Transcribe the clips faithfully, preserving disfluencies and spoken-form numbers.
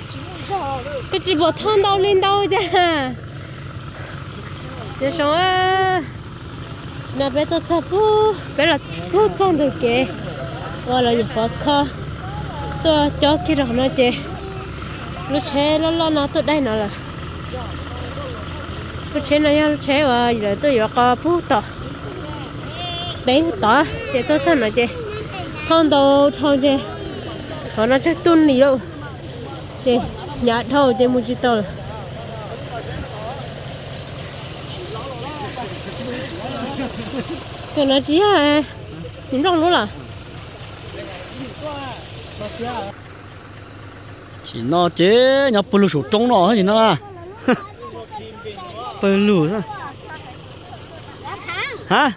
cái chỉ bỏ thon đâu lên đâu ra giờ xong á chỉ là bé tôi chắp bố bé là bố trong được kì và là những khó khăn tôi cho kia rồi nó chị lúc chế nó lo nó tôi đây nó là lúc chế nó lúc chế và giờ tôi vừa có bố tỏ đấy bố tỏ chị tôi cho nó chị thon đâu thon chị thon nó chắc tuôn đi đâu chị nhát thôi chị muốn chị tôi cái nó chỉ à nhìn rong luôn à chỉ nó chế nhập bự sụt trống nó gì nó là bự sao hả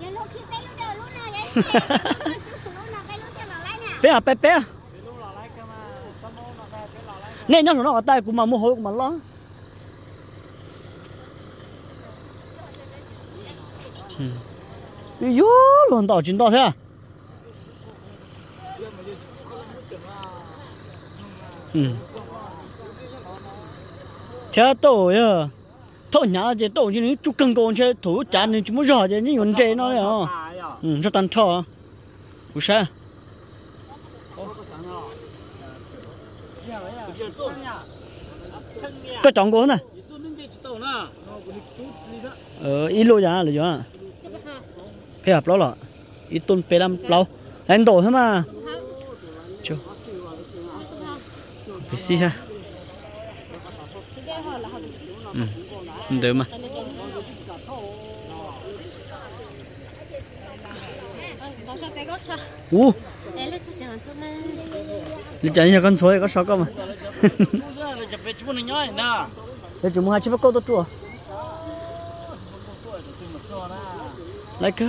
bé à bé bé nè nhóc nó ở tay của mà mua hối của mà lo cái yếu luôn tao chín tao thế à ừ thế tổ à thôi nhà chị tổ chứ chú cần con chơi thủ chán nên chú muốn rõ chứ những vấn đề nó đấy à ừ cho tan cho không sao có chọn cô này ờ ít lô giá là gì à phải hợp đó là ít tôn pe làm lâu đánh tổ thôi mà chưa phải xí ha ừ được mà u đi chạy nhà con suối có sao không mà để chúng mình chỉ phải câu tốt chùa lại cơ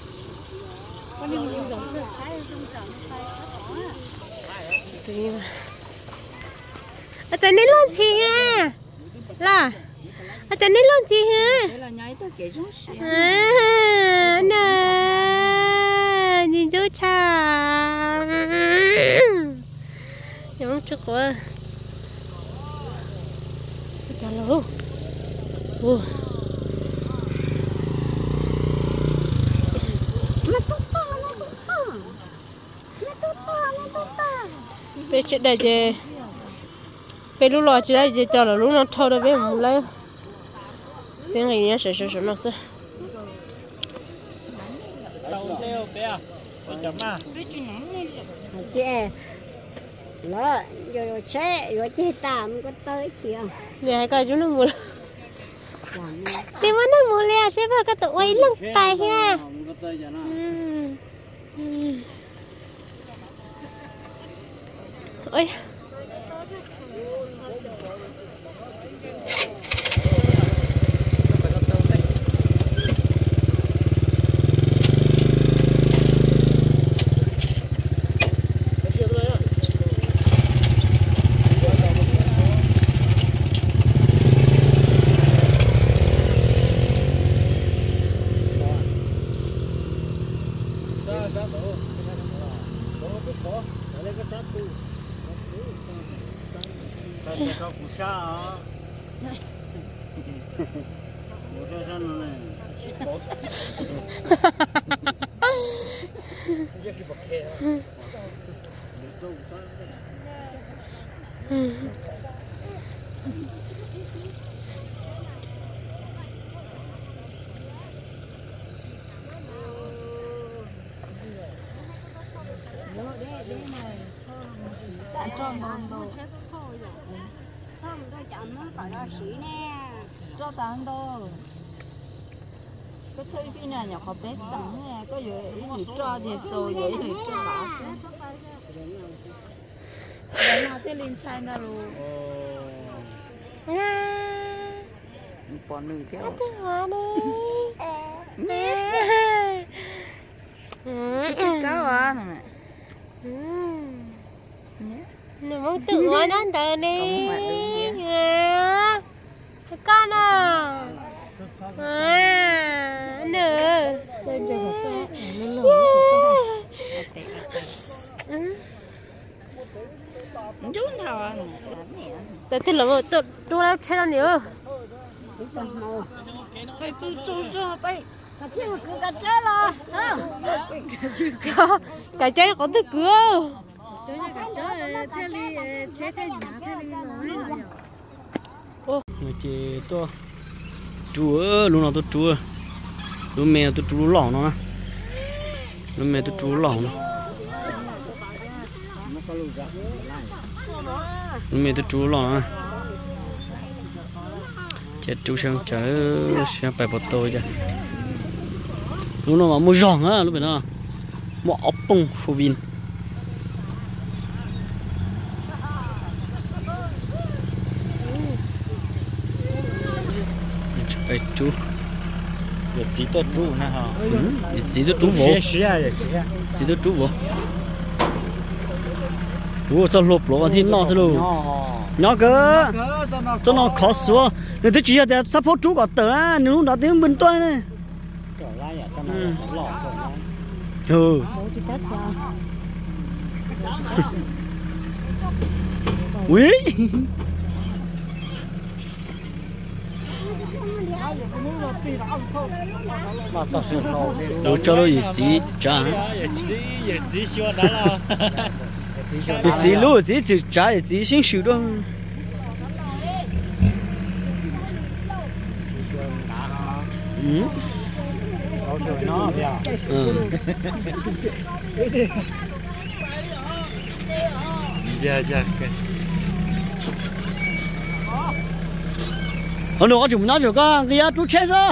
ở trên này làm gì à là ở trên này làm gì hả à nè nhìn chú cha giống chút quá chút lâu ô bây giờ đây chứ bây lúc đó chỉ là chỉ cho là lúc nó thâu được bây giờ lấy tiếng này nhá sợ sợ sợ nó sợ chị lỡ rồi chế rồi chế tạm có tới chị à nè cái chú nó mua thì mà nó mua lẹ sẽ vào cái tụ ấy lăng bài ha ôi cho tán đâu cái thuê phi này nhỏ có bé sống nè có gì gì cho thì rồi vậy thì cho bảo mà thế lên chai nào rồi bọn nữ theo cái hoa này chút cáo à này nè muốn tự hoa nó tờ đi con à à nữa chơi chơi rất tốt nên là rất tốt chúng thọ tại tin là một tôi tôi đã chơi nó nhiều phải tu chú cho bay cả chơi một cứ cả chơi là cả chơi có thứ cửa chơi cả chơi theo đi chơi theo nhà theo đi nói ô chị tôi chúa lúc nào tôi chúa lúc mẹ tôi chúa lỏng nó lúc mẹ tôi chúa lỏng lúc mẹ tôi chúa lỏng chết chú sang chở sang bài bột tôi chứ lúc nào mà mua giòn á lúc đó mua ốc bông phô bin bài chú 有几多猪呢哈？ 嗯，有几多猪窝？ 是是啊，也是啊。 几多猪窝？我这落落完天闹死喽！nhỏ cơ cho nó khó xua người ta chỉ là để sắp phốt chú có tờ á nếu nó tiếng bên tôi này ừ ui tôi cho nó gì gì trả gì gì luôn gì chỉ trả gì xin sửa đó ừ ừ dạ dạ ở đâu có chúng nó được cơ kia chú chết sao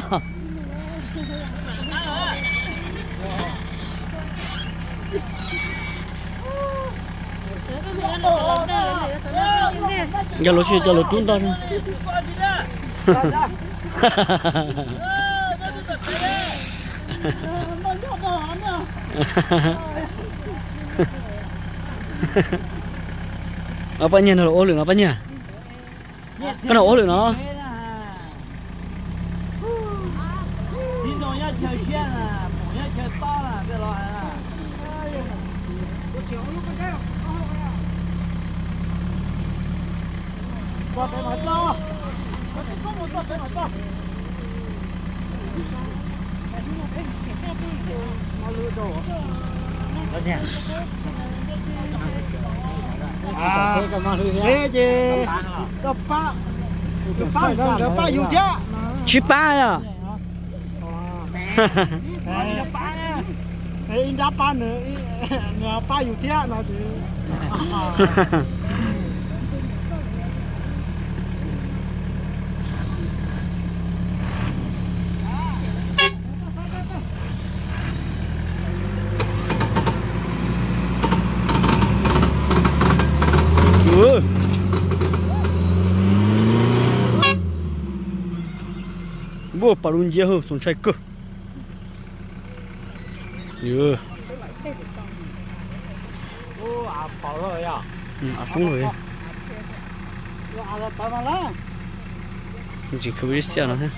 giờ lối xưa giờ lối trốn đâu ở bên nhà nó ô lượng ở bên nhà cái nào ô lượng nó qua cái mặt cho có một con cái mặt cho à thế chứ có ba có ba có ba yêu chứ chỉ ba à thế đã ba nữa nhà ba yêu chứ nó chứ bố bà luôn dễ hơn xuống chạy cơ yeah ô à bảo rồi à ừ à xong rồi à là tao mà chỉ cứ biết xe nó thế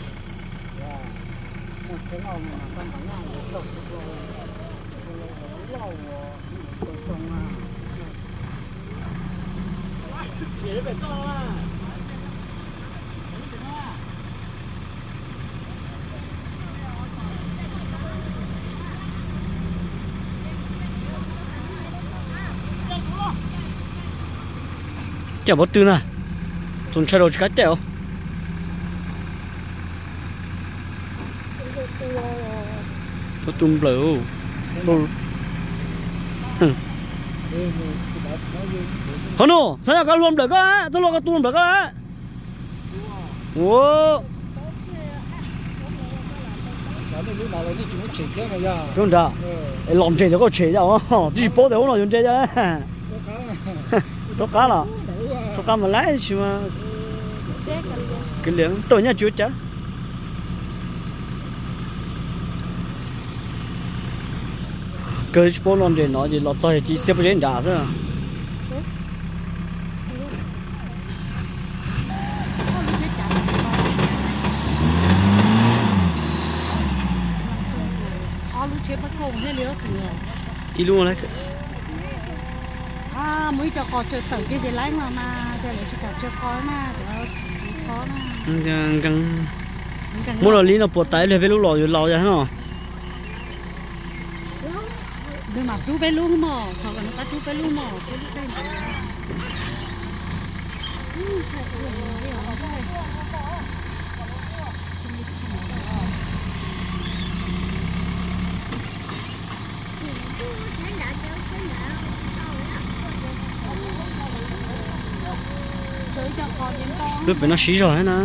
chả bớt tư nè tuần chơi đồ cá chèo có tôm lẩu hả nó sao có luôn được á tôi lo có tôm được á wow chúng ta làm chơi cho có chơi đâu chỉ bỏ được nó dùng chơi chứ tốt cá là tốt cá mà lái chứ mà cái lượng tôi nhá chú chả cái chỗ làm chơi nó chỉ lọt chơi chỉ xếp trên giá thôi à lúc chơi bắt cồng hay liều kìa đi luôn đấy à mà mới cho họ chơi tự cái gì lấy mà mà để lại cho cả chơi khó mà để khó mà căng mua là lý nó bột tay để phải lúc lò rồi lò ra nó nhưng mà chú bé luôn mà họ còn nó chú bé luôn mà lúc bên nó xí rồi nè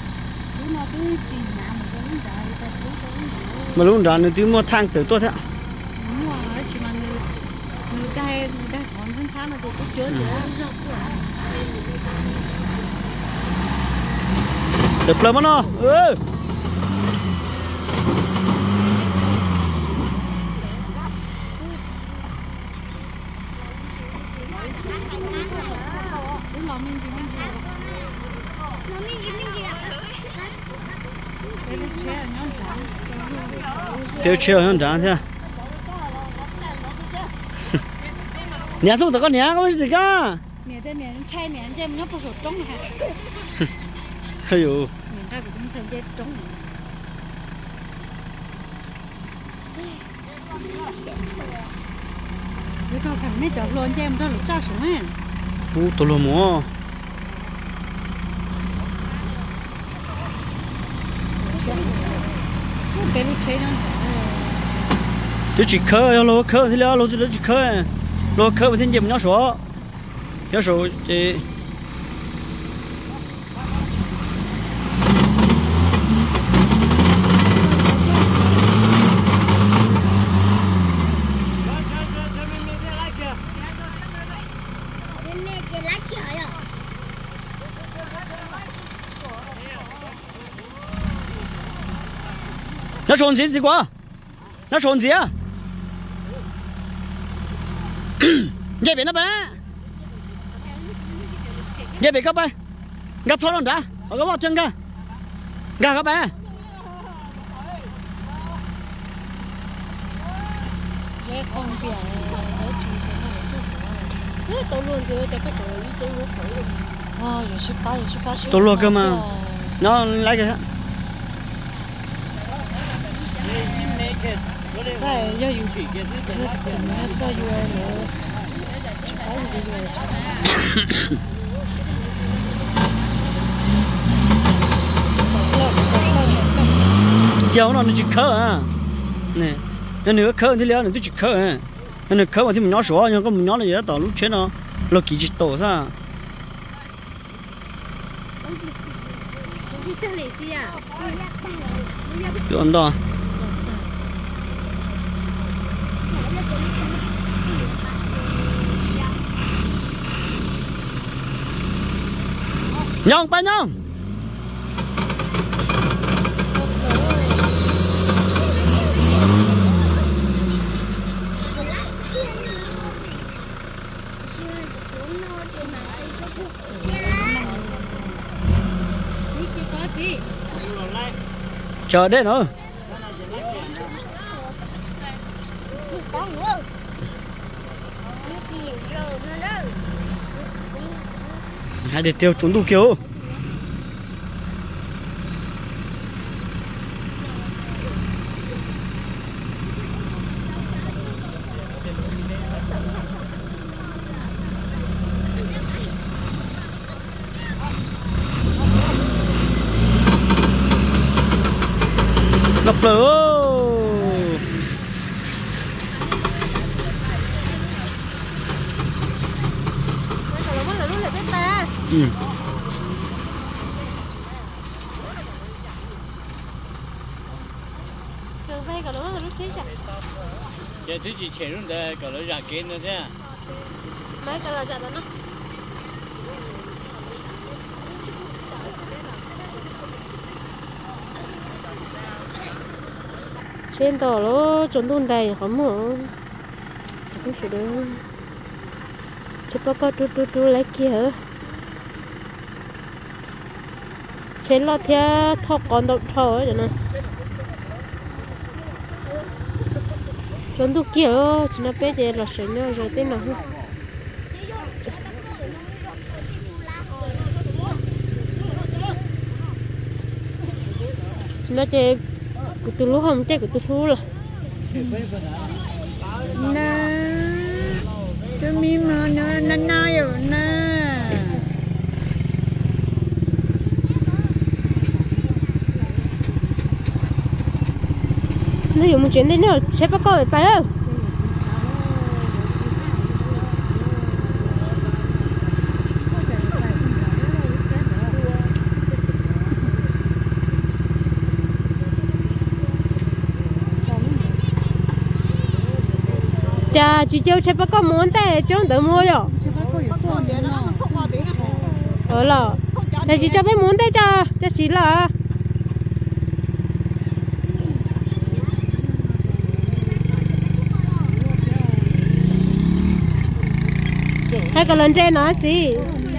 mà lúc đó nó tìm mua thang từ tôi thế tập lắm nó ừ theo chiều hơn trả thế nhà xuống tao có nhà có gì cả nhà thế nhà trai nhà trai nó có số trống hả hay yo nhà ta cũng không sợ chết trống nếu có thằng mấy chọn luôn cho em đó là cha xuống á u tôi lo mua cái lúc chơi nó tôi chỉ khơi lo khơi thì lo lo tôi chỉ khơi lo khơi với thiên nhiên nó số nó số thì nó trộn gì gì quá nó trộn gì à vậy bên nó bé vậy bên các bạn gặp phong đã ở các bạn chân cả gà các bạn cái con bè nó chỉ cái nó tôi luôn chưa cho cái trời ý chứ nó phải được ờ giờ ship ba giờ ship ba tôi luôn cơ mà nó lấy cái cái giờ dùng chỉ cái thứ cái gì mà cho yêu nó chỉ có gì yêu giờ nó chỉ khơi à nè nó nữa khơi thì léo nó chỉ khơi à nó nữa khơi mà thì mình nhỏ số nhưng có mình nhỏ là gì đó tao lúc chết nó nó kỳ chỉ tổ ra được ăn đó nhông ba nhông chờ đây nữa hai để tiêu trốn đủ kiểu ngập lửa ừ. Cái thứ gì chèn luôn đây, cái nó ra kiến nữa thế. Mấy cái là ra đó nó. Trên tàu nó trốn đun đầy không hả? Không phải đâu. Chứ có có tu tu tu lấy kia hả? Trên lo theo thọ con đậu thọ ấy nè. Trốn tu kia đó, chỉ nó bé để là sấy nó rồi tên nào? nó chơi của tôi lú không chơi của tôi lú rồi nè tôi mi mà nó nó nói rồi nè nó dùng một chuyện đấy nữa sẽ bắt coi phải không cha chị châu sẽ bắt có muốn tay chống tự mua rồi ở là để chị cho bé muốn tay cho cho chị là hai cái lần trên nói gì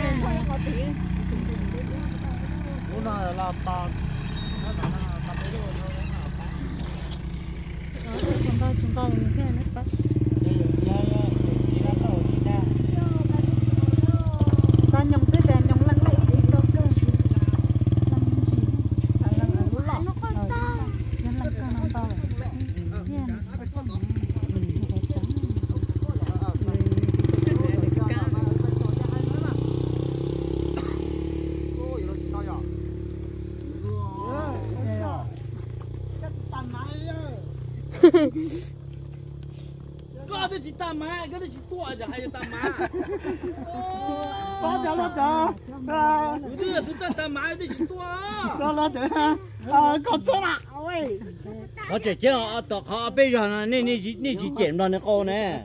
có được chỉ tam má, có được chỉ tua chứ hay là tam má. Có được là chờ. Tôi là tôi chân tam má được chỉ tua. Có là chờ ha. À, có chỗ nào? Ôi. Có trẻ trẻ họ tọt họ bây giờ là nên nên chỉ nên chỉ剪ra này cô nè.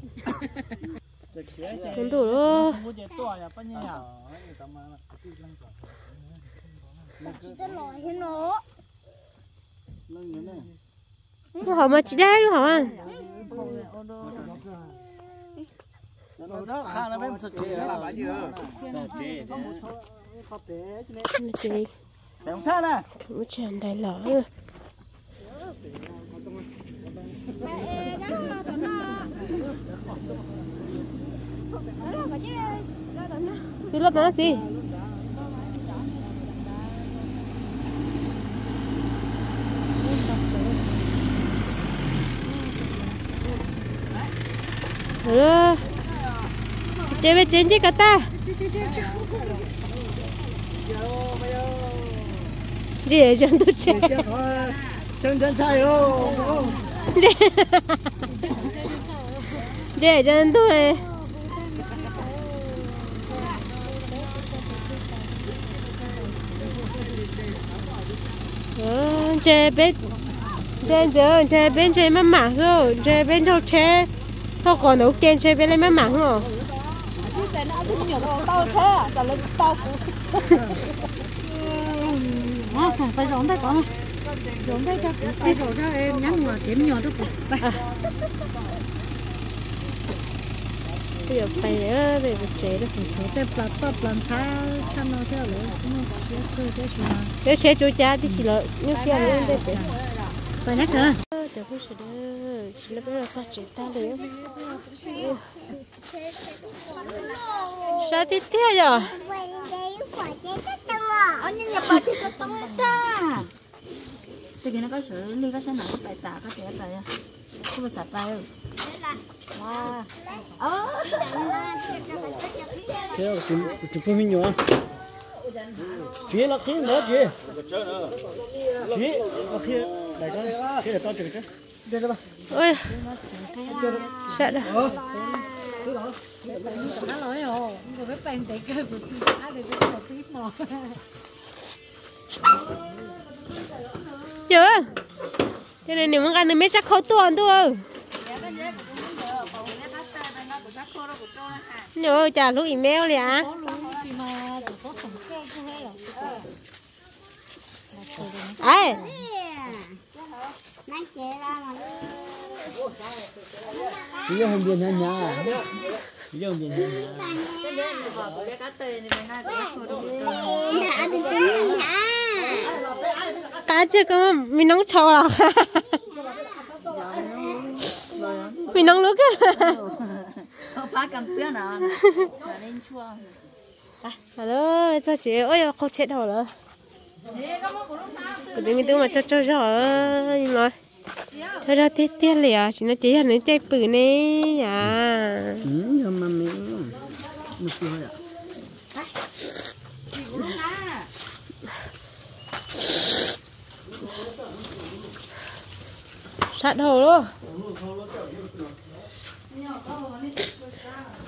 không đủ đâu Mua trẻ tua ya, bao nhiêu ya? nó họ mà chỉ đá luôn hả Khá là bên sạch trẻ là bao nhiêu? chị Không sao nè. một tràn đầy lỏ đi lớp nó gì rồi chơi với chiến chứ cả ta để chân tôi chơi Chân chân chạy không? để chân tôi chơi bên chơi giờ chơi bên chơi má mảng rồi chơi bên đâu chơi thôi còn nấu tiền chơi bên lấy má mảng rồi phải giống đây có giống đây cho chị rồi cho em nhắn mà kiếm nhỏ đó cũng bây giờ phải nữa để mà chế được có thể plạt plạt làm sao tham nó theo lối nó sẽ cơ thế chứ nếu chế chú cha thì chỉ là nếu kia là em đây phải nhắc nữa để không sẽ được chỉ là bây giờ sao chế ta được sao tiếp theo rồi 언니는 빠지 쳤던 거다. 저기는 거 xử lý cái nào bài tạ cái trẻ tài à, không sạch tài. Wow. Ờ. Thế là chụp chụp phim nhiều à? Chị là khi nữa chị. Chị là khi đại con khi là tao chụp chứ. Ôi, sợ đó. Nó nói rồi, người biết bàn tay cơ, người ta được cái đầu tiếp mà. Chưa? Cho nên nếu mà ăn được mấy chắc khâu tuần thôi. Nhớ trả lúc email liền á. Ai? Chị không biết nhà nhà. Chị không biết nhà nhà. Cá chưa có mình nóng trâu à? Mình nóng nước á. Không phá cầm tưới nào, nên chua. Hello, sao chị? Ôi, không chết đâu rồi. cái đứa mình tôi mà cho cho cho rồi cho cho tiết tiết liền chỉ nó chỉ là nó chạy bự nè à ừ nhưng mà mình một số à sát hồ luôn